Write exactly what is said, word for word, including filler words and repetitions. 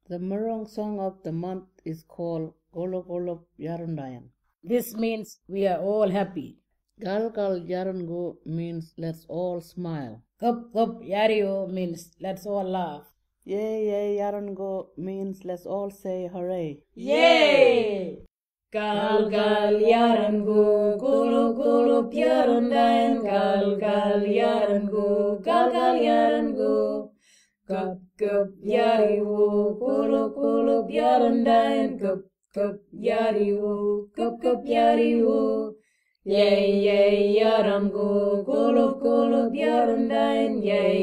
The Miriwoong song of the month is called Gooloo-Gooloob Yarroondayan. This means we are all happy. Garl-garl Yarranggoo means let's all smile. Geb-geb Yarriwoo means let's all laugh. Yayi Yarranggoo means let's all say hooray. Yay! Garl-garl Yarranggoo, Gooloo-Gooloob Yarroondayan, Garl-garl Yarranggoo, Garl-garl Yarranggoo. Geb-geb Yarriwoo, Gooloo-Gooloob Yarroondayan, Geb-geb Yarriwoo, Geb-geb Yarriwoo. Yayi Yarranggoo, Gooloo-Gooloob Yarroondayan, Yayi